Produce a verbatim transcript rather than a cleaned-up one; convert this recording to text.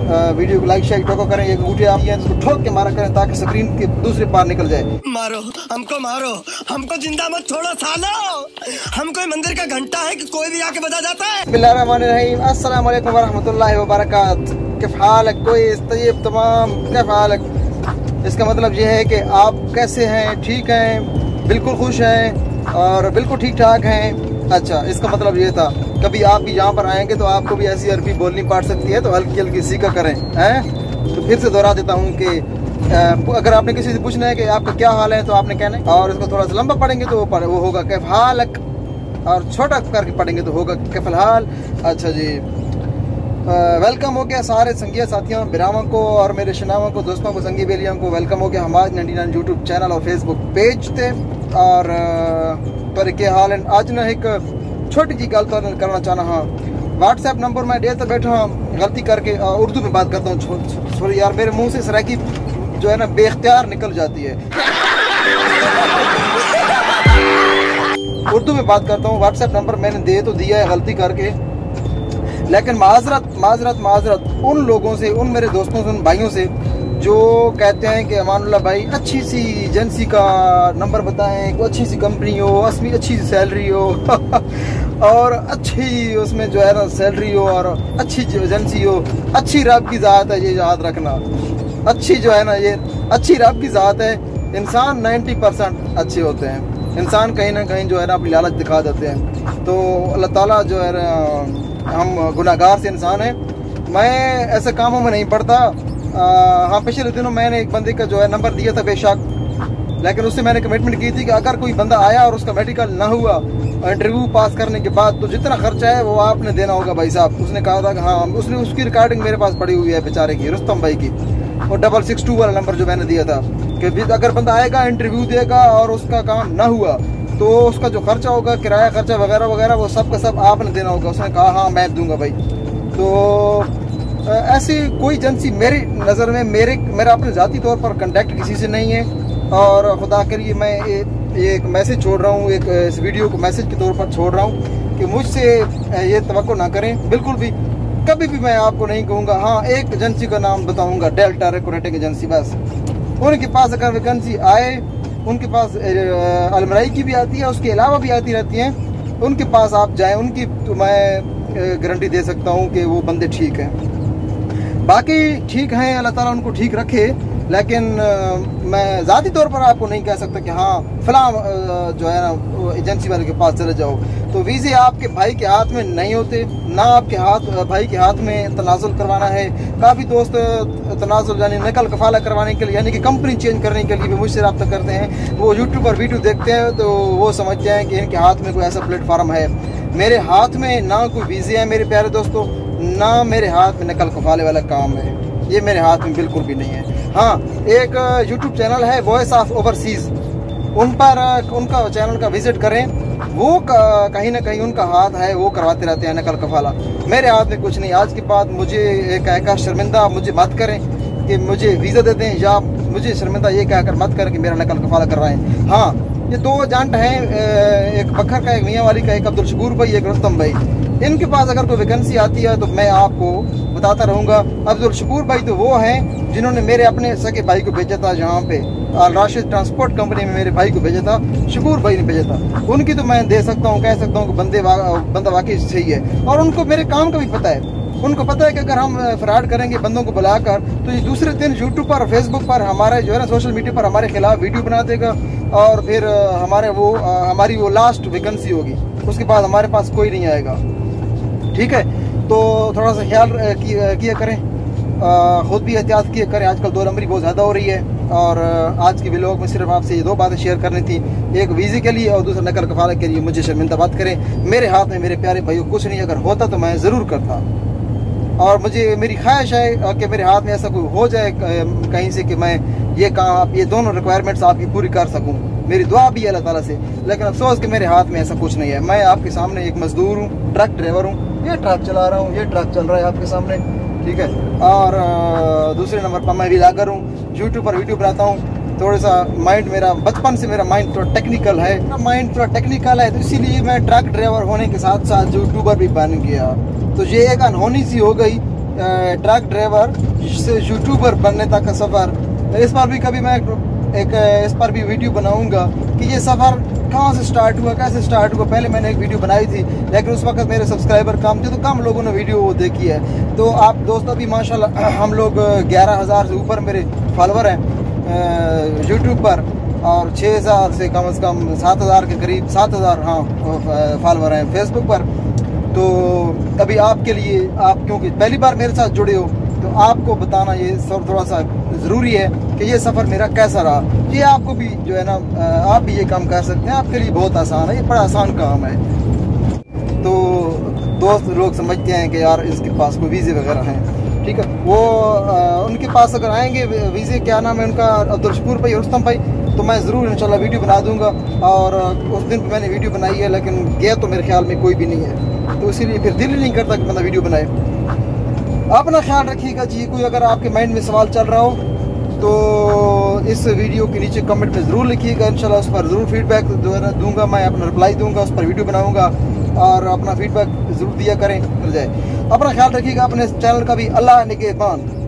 Video को like share ठोको करें। एक अंगूठी आप इसको ठोक के मारा करें ताकि स्क्रीन के दूसरे पार निकल जाए। मारो हमको, मारो हमको, जिंदा मत छोड़ो सालो। हम कोई मंदिर का घंटा है कि कोई भी आके बजा जाता है। बिस्मिल्लाहिर्रहमानिर्रहीम, अस्सलाम वालेकुम वरहमतुल्लाहि वबरकातुहू। किफ हालक कोई तय्यब तमाम, किफ हालक इसका मतलब ये है कि आप कैसे हैं, ठीक हैं, बिल्कुल खुश हैं और बिल्कुल ठीक ठाक हैं। अच्छा, इसका मतलब ये था कभी आप भी यहाँ पर आएंगे तो आपको भी ऐसी अरबी बोलनी पड़ सकती है, तो हल्की हल्की सीखा करें हैं। तो फिर से दोहरा देता हूँ कि अगर आपने किसी से पूछना है कि आपका क्या हाल है तो आपने कहना है, और इसको थोड़ा सा लंबा पढ़ेंगे तो वो वो होगा कैफ हालक, और छोटा करके पढ़ेंगे तो होगा कैफल हाल। अच्छा जी, वेलकम हो गया सारे संगिया साथियों, बिरामा को और मेरे शनावा को, दोस्तों को, संगी बेलियों को वेलकम हो गया हमारे नाइनटी नाइन यूट्यूब चैनल और फेसबुक पेज थे। और पर के हाल आज ना एक छोटी जी गल करना चाहना हाँ। व्हाट्सएप नंबर मैं दे तो बैठा हाँ, गलती करके उर्दू में बात करता हूँ। सॉरी यार, मेरे मुंह से सराकी जो है ना बेख्तियार निकल जाती है। उर्दू में बात करता हूँ। व्हाट्सएप नंबर मैंने दे तो दिया है गलती करके, लेकिन माजरत माजरत माजरत उन लोगों से, उन मेरे दोस्तों से, उन भाइयों से जो कहते हैं कि अमानुल्लाह भाई अच्छी सी एजेंसी का नंबर बताएं, कोई अच्छी सी कंपनी हो, असली अच्छी सी सैलरी हो और अच्छी उसमें जो है ना सैलरी हो और अच्छी एजेंसी हो। अच्छी रब की ज़ात है, ये याद रखना। अच्छी जो है ना ये अच्छी रब की ज़ात है। इंसान नाइन्टी परसेंट अच्छे होते हैं, इंसान कहीं ना कहीं जो है ना अपनी लालच दिखा देते हैं। तो अल्लाह ताला जो है ना, हम गुनाहगार से इंसान हैं। मैं ऐसे कामों में नहीं पड़ता। हाँ, पिछले दिनों मैंने एक बंदे का जो है नंबर दिया था बेशक, लेकिन उससे मैंने कमिटमेंट की थी कि अगर कोई बंदा आया और उसका मेडिकल ना हुआ इंटरव्यू पास करने के बाद तो जितना खर्चा है वो आपने देना होगा भाई साहब। उसने कहा था कि हाँ, उसने उसकी रिकॉर्डिंग मेरे पास पड़ी हुई है बेचारे की, रुस्तम भाई की, और डबल सिक्स टू वाला नंबर जो मैंने दिया था कि अगर बंदा आएगा इंटरव्यू देगा और उसका काम ना हुआ तो उसका जो खर्चा होगा, किराया खर्चा वगैरह वगैरह, वो सब का सब आपने देना होगा। उसने कहा हाँ मैं दूंगा भाई। तो ऐसी कोई एजेंसी मेरी नज़र में, मेरे मेरा अपने ज़ाती तौर पर कंटेक्ट किसी से नहीं है। और खुदा के लिए मैं ये, ये एक मैसेज छोड़ रहा हूँ, एक इस वीडियो को मैसेज के तौर पर छोड़ रहा हूँ कि मुझसे ये तवक्को ना करें बिल्कुल भी। कभी भी मैं आपको नहीं कहूँगा। हाँ, एक एजेंसी का नाम बताऊँगा, डेल्टा रिक्रूटिंग एजेंसी, बस। उनके पास अगर वैकेंसी आए, उनके पास अलमराई की भी आती है, उसके अलावा भी आती रहती हैं, उनके पास आप जाएं, उनकी तो मैं गारंटी दे सकता हूं कि वो बंदे ठीक हैं। बाकी ठीक हैं, अल्लाह ताला उनको ठीक रखे, लेकिन मैं ज़ाती तौर पर आपको नहीं कह सकता कि हाँ फलां जो है ना एजेंसी वाले के पास चले जाओ। तो वीज़े आपके भाई के हाथ में नहीं होते, ना आपके हाथ भाई के हाथ में तनाजुल करवाना है। काफ़ी दोस्त तनाजुल यानी नकल कफाला करवाने के लिए, यानी कि कंपनी चेंज करने के लिए भी मुझसे रब्ता करते हैं। वो यूट्यूब पर वीडियो देखते हैं तो वो समझते हैं कि इनके हाथ में कोई ऐसा प्लेटफार्म है। मेरे हाथ में ना कोई वीज़े है मेरे प्यारे दोस्तों, ना मेरे हाथ में नकल कफाले वाला काम है, ये मेरे हाथ में बिल्कुल भी नहीं है। हाँ, एक यूट्यूब चैनल है वॉइस ऑफ ओवरसीज़, उन पर उनका चैनल का विजिट करें। वो कहीं ना कहीं उनका हाथ है, वो करवाते रहते हैं नकल कफाला। मेरे हाथ में कुछ नहीं। आज के बाद मुझे कहकर शर्मिंदा मुझे मत करें कि मुझे वीज़ा दे दें, या मुझे शर्मिंदा ये कहकर मत करें कि मेरा नकल कफाला करवाएं। हाँ, ये दो एजेंट हैं, एक बखर का, एक मियाँ वाली का, एक अब्दुल शकूर भाई, एक रुस्तम भाई। इनके पास अगर कोई वैकेंसी आती है तो मैं आपको बताता रहूँगा। अब्दुल शकूर भाई तो वो हैं जिन्होंने मेरे अपने सके भाई को भेजा था यहाँ पे, अल राशिद ट्रांसपोर्ट कंपनी में मेरे भाई को भेजा था, शकूर भाई ने भेजा था। उनकी तो मैं दे सकता हूँ, कह सकता हूँ कि बंदे वा, बंदा वाकई सही है, और उनको मेरे काम का भी पता है। उनको पता है कि अगर हम फ्रॉड करेंगे बंदों को बुलाकर तो ये दूसरे दिन यूट्यूब पर, फेसबुक पर, हमारे जो है ना सोशल मीडिया पर हमारे खिलाफ वीडियो बना देगा, और फिर हमारे वो हमारी वो लास्ट वैकेंसी होगी, उसके बाद हमारे पास कोई नहीं आएगा। ठीक है, तो थोड़ा सा ख्याल किया करें, ख़ुद भी एहतियात किया करें। आजकल दो नंबरी बहुत ज़्यादा हो रही है, और आज की व्लॉग में सिर्फ आपसे ये दो बातें शेयर करनी थी, एक वीज़े के लिए और दूसरा नकल कफाला के लिए। मुझे शर्मिंदा बात करें, मेरे हाथ में मेरे प्यारे भाइयों कुछ नहीं। अगर होता तो मैं ज़रूर करता, और मुझे मेरी ख्वाहिश है कि मेरे हाथ में ऐसा कोई हो जाए कहीं से कि मैं ये काम, ये दोनों रिक्वायरमेंट्स आपकी पूरी कर सकूं। मेरी दुआ भी है अल्लाह ताला से, लेकिन अफसोस कि मेरे हाथ में ऐसा कुछ नहीं है। मैं आपके सामने एक मजदूर हूँ, ट्रक ड्राइवर हूँ, ये ट्रक चला रहा हूँ, ये ट्रक चल रहा है आपके सामने, ठीक है। और दूसरे नंबर पर मैं व्लॉगर हूँ, यूट्यूब पर वीडियो बनाता हूँ। थोड़ा सा माइंड मेरा, बचपन से मेरा माइंड थोड़ा टेक्निकल है, माइंड थोड़ा टेक्निकल है, तो इसीलिए मैं ट्रक ड्राइवर होने के साथ साथ यूट्यूबर भी बन गया। तो ये एक अनहोनी सी हो गई, ट्रक ड्राइवर से यूट्यूबर बनने तक का सफ़र। इस पर भी कभी मैं एक इस पर भी वीडियो बनाऊंगा कि ये सफ़र कहाँ से स्टार्ट हुआ, कैसे स्टार्ट हुआ। पहले मैंने एक वीडियो बनाई थी, लेकिन उस वक्त मेरे सब्सक्राइबर कम थे, तो कम लोगों ने वीडियो वो देखी है। तो आप दोस्तों भी माशाल्लाह हम लोग ग्यारह हज़ार से ऊपर मेरे फॉलोवर हैं यूट्यूब पर, और छः हज़ार से कम से कम सात हज़ार के करीब सात हज़ार हाँ फॉलोवर हैं फेसबुक पर। तो अभी आपके लिए, आप क्योंकि पहली बार मेरे साथ जुड़े हो, तो आपको बताना ये थोड़ा सा ज़रूरी है कि ये सफ़र मेरा कैसा रहा। ये आपको भी जो है ना, आप भी ये काम कर सकते हैं, आपके लिए बहुत आसान है, ये बड़ा आसान काम है। तो दोस्त लोग समझते हैं कि यार इसके पास कोई वीज़े वगैरह हैं, ठीक है, वो आ, उनके पास अगर आएंगे वीज़े, क्या नाम है उनका, अब्दुल शकूर भाई, रुस्तम भाई, तो मैं ज़रूर इंशाल्लाह वीडियो बना दूंगा। और उस दिन पे मैंने वीडियो बनाई है, लेकिन गया तो मेरे ख्याल में कोई भी नहीं है, तो इसीलिए फिर दिल ही नहीं करता कि बंदा वीडियो बनाए। अपना ख्याल रखिएगा जी। कोई अगर आपके माइंड में सवाल चल रहा हो तो इस वीडियो के नीचे कमेंट में ज़रूर लिखिएगा, इंशाल्लाह उस पर ज़रूर फीडबैक जो है ना दूंगा, मैं अपना रिप्लाई दूंगा, उस पर वीडियो बनाऊंगा और अपना फीडबैक ज़रूर दिया करें, कर जाए। अपना ख्याल रखिएगा, अपने चैनल का भी। अल्लाह निगहबान।